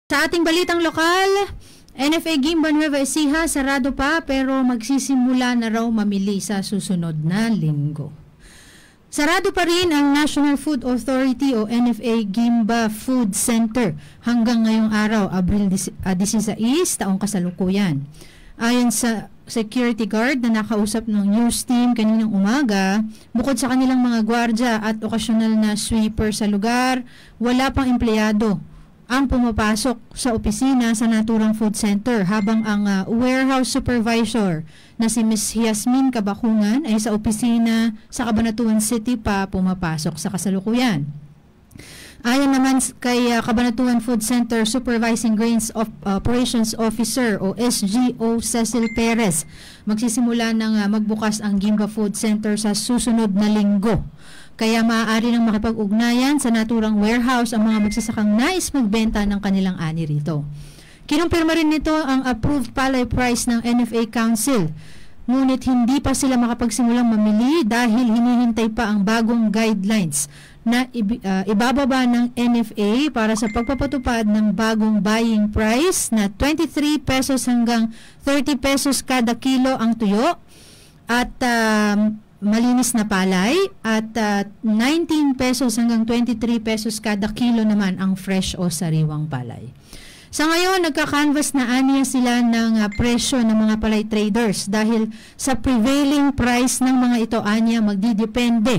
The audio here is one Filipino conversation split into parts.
Sa ating balitang lokal, NFA Gimba Nueva Ecija sarado pa pero magsisimula na raw mamili sa susunod na linggo. Sarado pa rin ang National Food Authority o NFA Gimba Food Center hanggang ngayong araw, Abril 16, taong kasalukuyan. Ayon sa security guard na nakausap ng news team kaninang umaga, bukod sa kanilang mga gwardya at okasyonal na sweeper sa lugar, wala pang empleyado ang pumapasok sa opisina sa naturang food center habang ang warehouse supervisor na si Ms. Yasmin Kabakungan ay sa opisina sa Cabanatuan City pa pumapasok sa kasalukuyan. Ayon naman kay Cabanatuan Food Center Supervising Grains Operations Officer o SGO Cecil Perez, magsisimula ng magbukas ang Gimba Food Center sa susunod na linggo. Kaya maaari nang makipag-ugnayan sa naturang warehouse ang mga magsasakang nais magbenta ng kanilang ani rito. Kinumpirma rin nito ang approved palay price ng NFA Council. Ngunit hindi pa sila makapagsimulang mamili dahil hinihintay pa ang bagong guidelines na ibababa ng NFA para sa pagpapatupad ng bagong buying price na 23 pesos hanggang 30 pesos kada kilo ang tuyo at malinis na palay at 19 pesos hanggang 23 pesos kada kilo naman ang fresh o sariwang palay. Sa ngayon, nagka-canvas na aniya sila ng presyo ng mga palay traders dahil sa prevailing price ng mga ito aniya magdidepende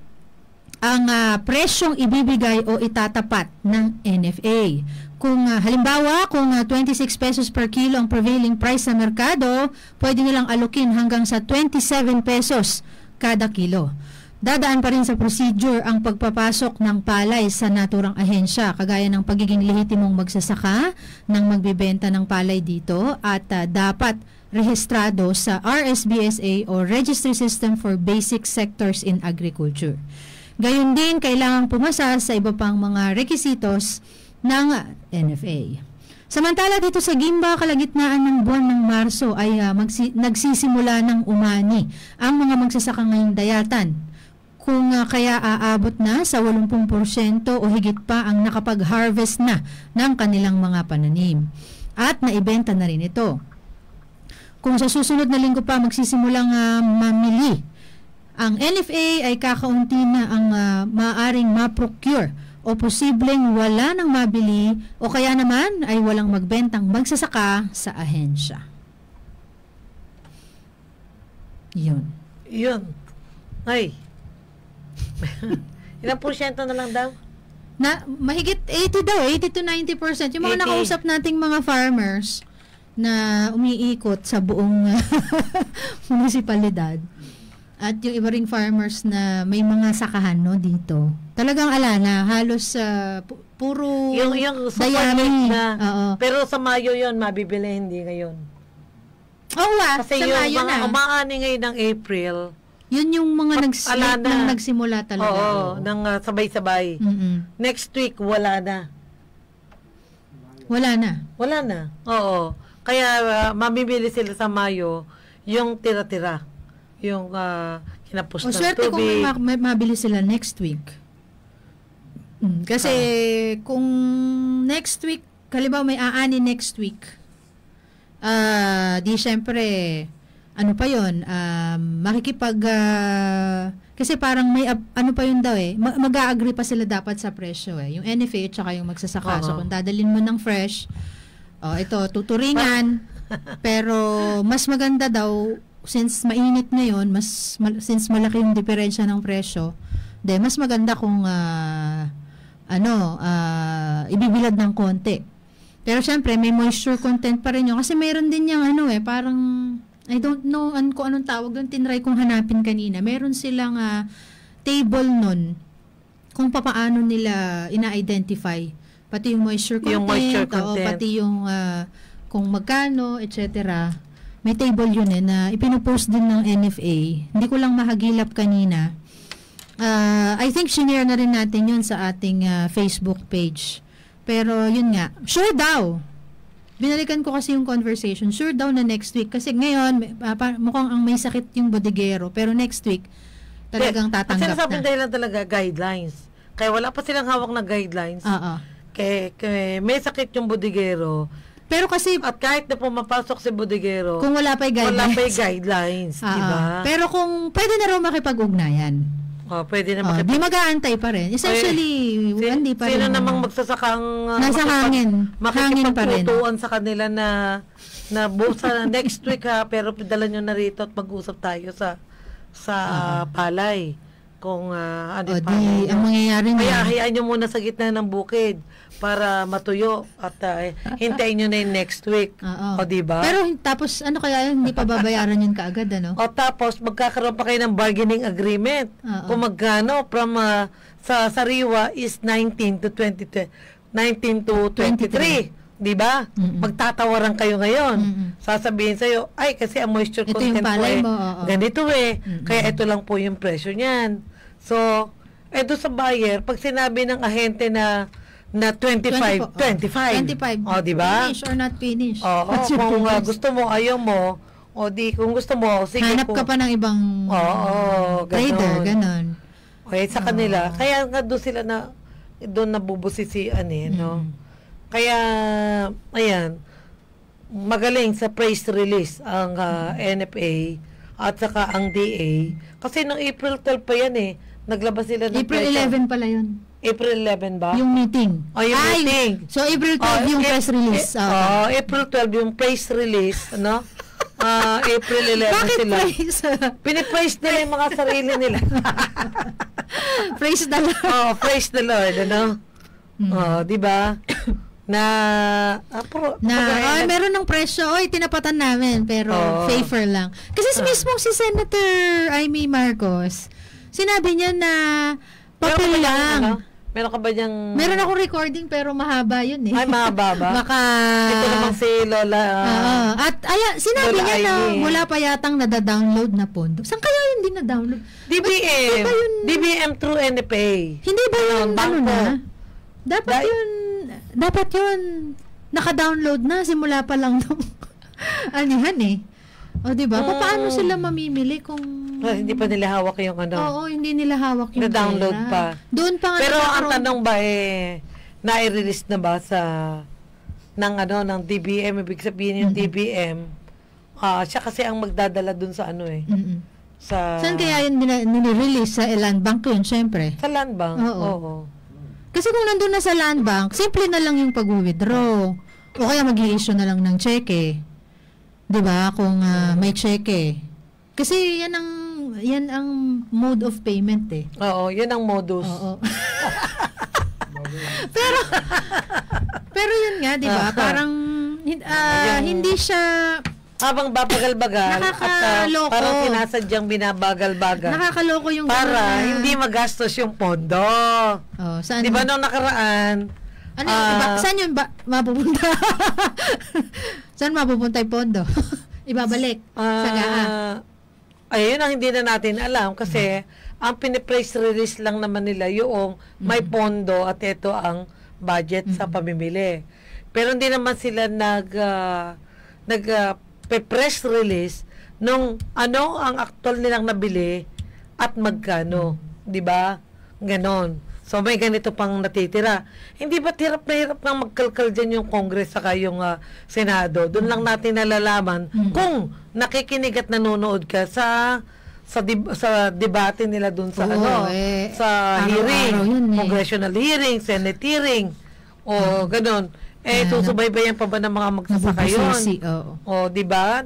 ang presyong ibibigay o itatapat ng NFA. Kung halimbawa, kung 26 pesos per kilo ang prevailing price sa merkado, pwede nilang alukin hanggang sa 27 pesos kada kilo. Dadaan pa rin sa procedure ang pagpapasok ng palay sa naturang ahensya, kagaya ng pagiging lehitimong magsasaka ng magbibenta ng palay dito at dapat rehistrado sa RSBSA o Registry System for Basic Sectors in Agriculture. Gayon din, kailangang pumasa sa iba pang mga rekisitos ng NFA. Samantala dito sa Gimba, kalagitnaan ng buwan ng Marso ay nagsisimula ng umani ang mga magsasaka ngayong dayatan. Kung kaya aabot na sa 80% o higit pa ang nakapag-harvest na ng kanilang mga pananim. At naibenta na rin ito. Kung sa susunod na linggo pa magsisimulang mamili, ang NFA ay kakaunti na ang maaaring ma-procure o posibleng wala nang mabili o kaya naman ay walang magbentang magsasaka sa ahensya. Yun. Ay. Ilang porsyento na lang daw? Mahigit 80 daw, 80 to 90%. Yung mga 80. Nakausap nating mga farmers na umiikot sa buong munisipalidad. At yung iba ring farmers na may mga sakahan dito. Talagang na, halos puro yung dayami. Na. Pero sa Mayo yon mabibili, hindi ngayon. Oo kasi sa Mayo na. Umaani ngayon ng April. Yun yung mga nagsimula talaga. Oo, ng sabay-sabay. Next week, wala na. Wala na? Oo. Kaya mamibili sila sa Mayo yung tira-tira. Yung kinapos ng swerte tubig. Kung may mabili sila next week. Kasi kung next week, halimbawa may aani next week, di syempre, ano pa yun, makikipag, kasi parang may, ano pa yun daw mag-a-agree pa sila dapat sa presyo yung NFA at saka yung magsasaka. So kung dadalhin mo ng fresh, ito, tuturingan, pero mas maganda daw, since mainit ngayon, since malaki yung diferensya ng presyo, mas maganda kung ibibilad ng konti. Pero syempre, may moisture content pa rin yun. Kasi mayroon din yung parang, I don't know kung anong tawag doon, tinry kong hanapin kanina. Meron silang table nun kung paano nila ina-identify. Pati yung moisture content, pati yung kung magkano, etc. May table yun na ipinupost din ng NFA. Hindi ko lang mahagilap kanina. I think shinare na rin natin yun sa ating Facebook page. Pero yun nga, sure daw. Binalikan ko kasi yung conversation. Sure daw na next week. Kasi ngayon, mukhang ang may sakit yung bodegero. Pero next week, talagang tatanggap na. Kasi nasabi nila talaga guidelines. Kaya wala pa silang hawak na guidelines. may sakit yung bodigero, Pero kasi, at kahit na pumapasok si bodigero, kung wala pa'y wala guidelines. pa'y guidelines, Oo. di ba? Pero kung pwede na raw makipag-ugnayan. Pwede na Di mag-aantay pa rin. Essentially, hindi pa rin. Sino namang magsasakang nasa hangin. Hangin pa rin. makikipagtutuan sa kanila na sa next week ha, pero dala nyo na rito at mag-usap tayo sa palay. Kung ano O pa. di, ang mangyayari Kaya na. hayaan nyo muna sa gitna ng bukid para matuyo at hintayin nyo na yung next week. Oo. O diba? Pero tapos, ano kaya, hindi pa babayaran yun kaagad, ano? O tapos magkakaroon pa kayo ng bargaining agreement. Oo. Kung magkano from sa sariwa is 19 to 23. 'Di ba? Mm-mm. Magtatawaran kayo ngayon. Mm-mm. Sasabihin sa iyo, ay kasi ang moisture Ito content yung ko palay mo, oo. ganito Mm-mm. Kaya ito lang po yung presyo niyan. So, eto sa buyer, pag sinabi ng ahente na 25, 25. 25. O, di ba? Finish or not finish. Oo, What's your kung choice? gusto mo, ayaw mo, o di, kung gusto mo, sige. Hanap ka pa ng ibang trader, ganon. Okay, sa kanila. Kaya nga doon sila doon nabubusisian no? Kaya, ayan, magaling sa press release ang NFA at saka ang DA. Kasi noong April 12 pa yan naglabas sila ng April presyo. 11 pala yun. April 11 ba? Yung meeting. Yung meeting. So, April 12 yung press release. April 12 yung press release, ano? April 11 Bakit sila. praise? Pinipraise nila yung mga sarili nila. Praise the Lord. Praise the Lord, ano? Di ba? Meron ng presyo. Oy, tinapatan namin, pero favor lang. Kasi mismo si Senator Amy Marcos, sinabi niya na papel lang. Meron ka ba niyang... Meron akong recording, pero mahaba yun Ay, mahaba ba? Baka... Ito naman si Lola... At sinabi Lola niya na Amy. wala pa yatang nada-download na pondo. Saan kaya yun din na-download? DBM. Ba yun? DBM through NFA. Hindi ba yun, bangko. na? Dapat yun, naka-download na, simula pa lang nung, anihan O, diba? Paano sila mamimili kung... hindi pa nila hawak yung ano. Oo, hindi nila hawak yung Na-download pera. pa. Doon pa nga Pero ang nagkakaroon- tanong ba na-release na ba ng DBM, ibig sabihin yung DBM, siya kasi ang magdadala dun sa Mm-mm. sa... Saan kaya yun nire-release? Sa Land Bank yun, syempre. Sa land bank. Oo. Kasi kung nandun na sa Land Bank, simple na lang yung pag-withdraw. O kaya mag-i-issue na lang ng cheque. 'Di ba? Kung may cheque. Kasi yan ang mode of payment Oo, yun ang modus. Oo. pero yun nga, 'di ba? Parang hindi siya Habang babagal-bagal Nakakaloko. parang sinasadyang binabagal-bagal nakakaloko yung para gano'n na- hindi magastos yung pondo. saan? Di ba nung nakaraan, Ano saan yun mapupunta? Saan mapupunta yung pondo? Ibabalik sa GAA. ayun ang hindi na natin alam kasi ang pinipress release lang naman nila yung may pondo at ito ang budget sa pamimili. Pero hindi naman sila press release nung ano ang actual nilang nabili at magkano. Di ba? Ganon. So may ganito pang natitira. Hindi ba hirap na hirap nang magkalkal dyan yung Congress saka yung Senado? Doon lang natin nalalaman kung nakikinig at nanonood ka sa debate nila doon sa sa hearing, congressional hearing, Senate hearing, o ganon. Susubaybayan pa ba ng mga magsasaka yun? O, di ba?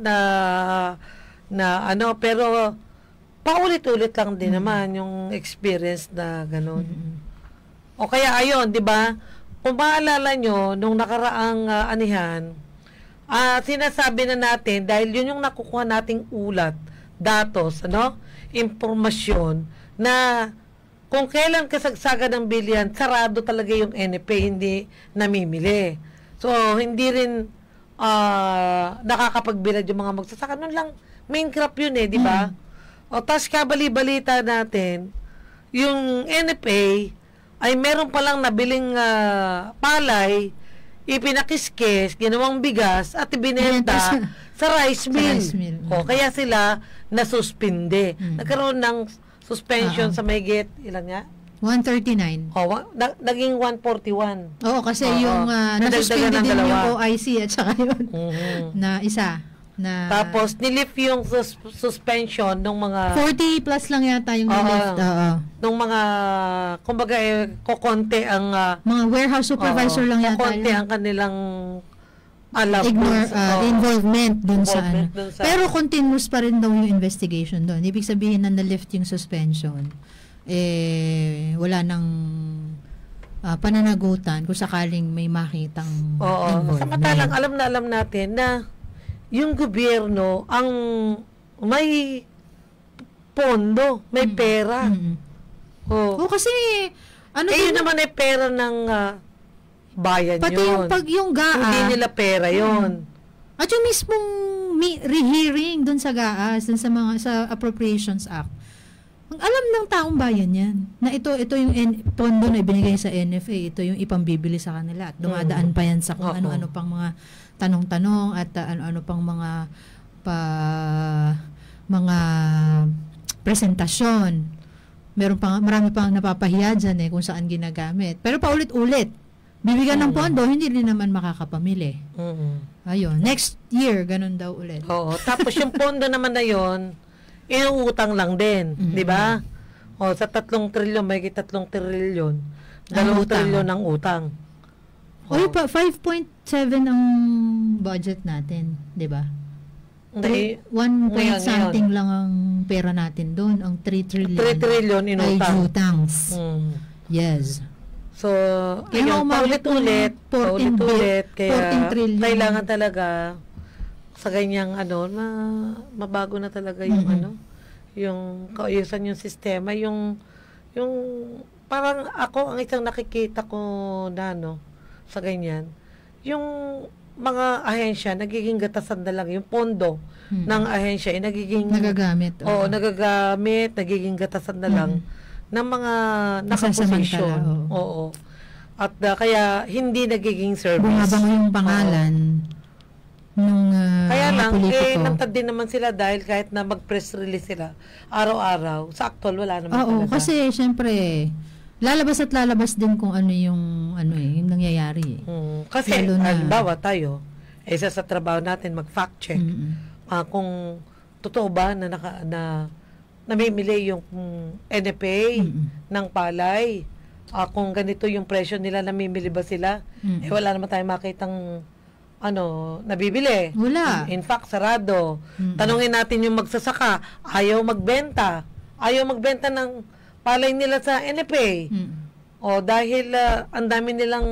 Pero paulit-ulit lang din naman yung experience na ganon. O kaya ayun, di ba? Kung maalala nyo, nung nakaraang anihan, sinasabi na natin, dahil yun yung nakukuha nating ulat, datos, impormasyon, na kung kailan kasagsagan ng bilihan, sarado talaga yung NFA, hindi namimili. So, hindi rin nakakapagbilad yung mga magsasaka. Nun lang, main crop yun di ba? O, tas kabali-balita natin, yung NFA, ay meron palang nabiling palay, ipinakiskes, ginawang bigas, at ibinenta sa rice mill. O, kaya sila nasuspinde. Nagkaroon ng suspension sa mahigit, ilan nga? 139. Naging 141. Oo, kasi Oo. yung Nadagdagan nasuspindi ng din dalawa. yung OIC at saka yun Mhm. na isa. Na Tapos, nilift yung suspension ng mga 40 plus lang yata yung Oo. lift. Oo. nung mga kumbaga kokonti ang Mga warehouse supervisor lang yata kokonti yun. ang kanilang alam Involvement dun sa ano. Involvement dun sa- Pero continuous pa rin daw yung investigation doon. Ibig sabihin na na-lift yung suspension. Wala nang pananagutan kung sakaling may makitang involvement. Samantalang alam natin na yung gobyerno ang may pondo, may pera. Oo, kasi ano yun din, naman ay pera ng bayan pati yun. yung GAA. Hindi nila pera yun. At yung mismong rehearing doon sa GAAS, doon sa Appropriations Act. Ang alam ng taong bayan yan, na ito yung pondo na ibinigay sa NFA, ito yung ipambibili sa kanila. At dumadaan pa yan sa kung ano-ano pang mga tanong-tanong at ano-ano pang mga presentasyon. Marami pang napapahiya dyan kung saan ginagamit. Pero paulit-ulit. Bibigyan ng pondo, hindi rin naman makakapamili. Ayun. Next year, ganun daw ulit. Oo. Tapos yung pondo naman na yun, inuutang lang din. Di ba? Sa 3 trilyon, may 3 trilyon. 2 trilyon ng utang. Oy, 5.7 ang budget natin, 'di ba? 1 point something lang ang pera natin doon, ang 3 trillion. 3 trillion ay inutang. utangs. Yes. So, Kaya paulit-ulit, 14 trillion. kailangan talaga sa ganyang mabago na talaga yung yung kaayusan yung sistema, yung parang ako ang isang nakikita ko na sa ganyan, yung mga ahensya nagiging gatasan na lang, yung pondo ng ahensya ay nagiging nagagamit. Nagagamit, nagiging gatasan na lang ng mga nakaposisyon. Oo. At kaya hindi nagiging service. Bumabango yung pangalan nung kaya lang, politiko. namtad din naman sila dahil kahit na mag-press release sila araw-araw, sa actual wala naman Oo, talaga. kasi syempre lalabas din kung ano yung yung nangyayari. Kasi halimbawa tayo, isa sa trabaho natin mag-fact check. Kung totoo ba na namimili yung NFA ng palay, kung ganito yung presyo nila, namimili ba sila? Wala naman tayong makitang nabibili. Wala. In fact, sarado. Tanungin natin yung magsasaka, ayaw magbenta ng palay nila sa NFA. Dahil ang dami nilang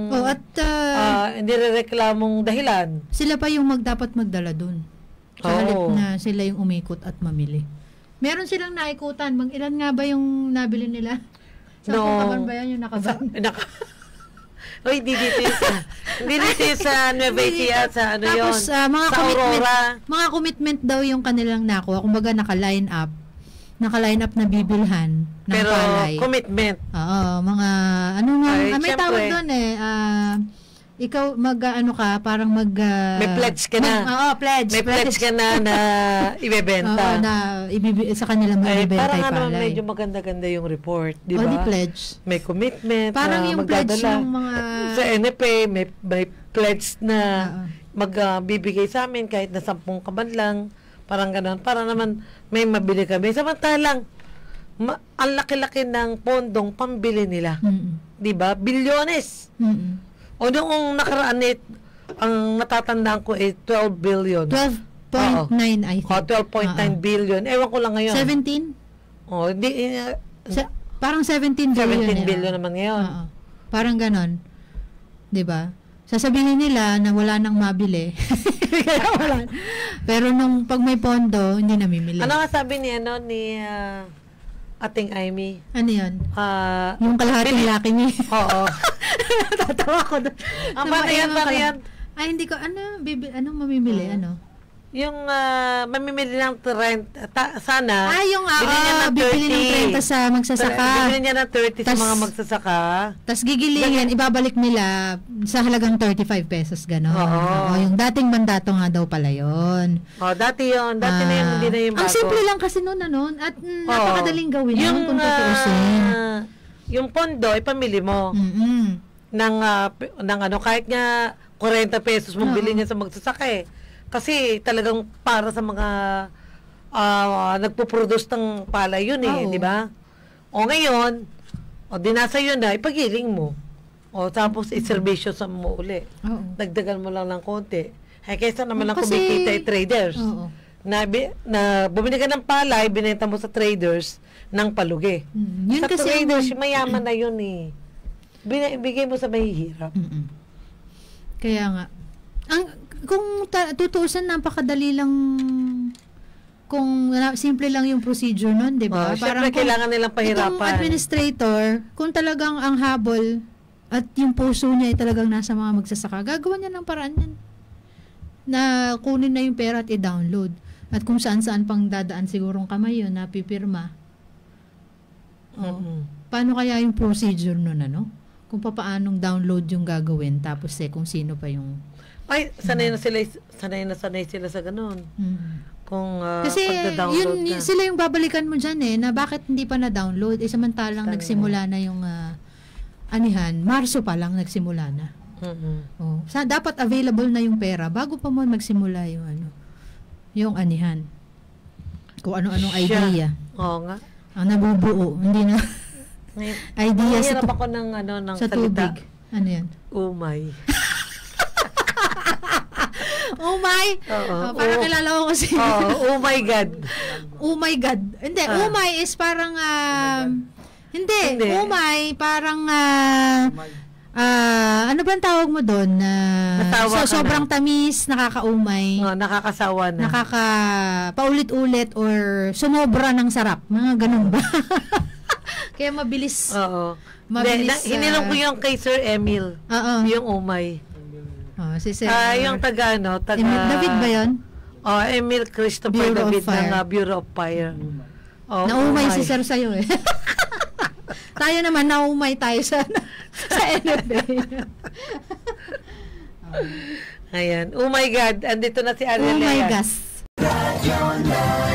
nirereklamong dahilan. Sila pa yung dapat magdala dun. Sa halip na sila yung umikot at mamili. Meron silang naikutan. Ilan nga ba yung nabili nila? Sa kaban ba yan yung nakaban? Hindi dito yung sa Nueva Ecija, sa Tapos, yun, mga sa Aurora. Mga commitment daw yung kanilang nakuha. Kumbaga naka-line up na bibilhan ng Pero, palay. commitment. Oo, mga, may tawag doon ikaw parang may pledge ka na. Pledge. May pledge ka na ibebenta. Sa kanila magbebenta parang yung palay. medyo maganda-ganda yung report, di ba? Di pledge. May commitment. Parang yung pledge ng mga sa NFA, may pledge na magbibigay sa amin kahit na 10 kaban lang. Parang gano'n. Para naman may mabili kami. Samantalang, ang laki-laki ng pondong pambili nila. Di ba? Bilyones. O noong nakaraan ang natatandaan ko 12 billion. 12.9 I think. 12.9 billion. Ewan ko lang ngayon. 17? Hindi. Parang 17 billion. 17 billion naman ngayon. Parang ganon. 'Di ba? Sasabihin nila na wala nang mabili. Wala. Pero nung pag may pondo, hindi namimili. Ano nga sabi ni ating Amy? Ano yun? Yung kalahating laki niya. Oo. Tatawa ko doon. Paano yan? Ay, hindi ko, anong mamimili? Yung mamimili ng rent, sana, yung bibili ng 30 sa magsasaka. Bibili niya ng 30 sa mga magsasaka. Tapos gigilihin, ibabalik nila sa halagang 35 pesos, gano'n. Yung dating mandato nga daw pala yun. Dati yun. Dati na yun, hindi na yung bago. Ang simple lang kasi noon, at napakadaling gawin kung tutuusin. yung pondo, ipamili mo. Ng kahit nga 40 pesos mong bilhin niya sa magsasaka Kasi talagang para sa mga nagpo-produce ng palay yun di ba? O ngayon, dinasa yun na, ipagiling mo. O tapos iservisyo sa mo uli. Dagdagan mo lang ng konti. Kaysa naman lang kumikita traders. Na bumili ka ng palay, binenta mo sa traders ng palugi. Yun sa kasi traders, mayaman na yun Binibigay mo sa mahihirap. Kaya nga. Kung tutuusan, napakadali lang kung simple lang yung procedure nun, di ba? Siyempre, kailangan nilang pahirapan. Itong administrator, kung talagang ang habol at yung puso niya ay talagang nasa mga magsasaka, gagawa niya ng paraan yan. Na kunin na yung pera at i-download. At kung saan-saan pang dadaan sigurong kamay yun na pipirma. Paano kaya yung procedure nun, kung paanong download yung gagawin, tapos kung sino pa yung... Ay, sanay na sila sa ganun. Kung kasi pagda-download yun, sila yung babalikan mo dyan na bakit hindi pa na-download, samantalang nagsimula na yung anihan, Marso pa lang nagsimula na. Dapat available na yung pera bago pa mo magsimula yung anihan. Kung ano-anong idea. Oo nga. Ang nabubuo, hindi na idea sa ako ng sa salita. Tubig. Ano yan? Umay. Umay? Parang kilala ko kasi. Oh my God. Oh my God. Hindi, umay is parang hindi. Umay parang ano ba ang tawag mo doon? Sobrang tamis, nakakaumay. Nakakasawa na. Paulit-ulit or sumobra ng sarap. Mga ganun ba? Kaya mabilis. Mabilis. Hinilong ko yung kay Sir Emil. Yung umay. Si Sir. Yung taga. David ba yun? Emil Christopher David ng Bureau of Fire. Naumay si Sir sa'yo Tayo naman, naumay tayo sa NFA. Ayan. Oh my God. Andito na si Ariel. Oh my gosh.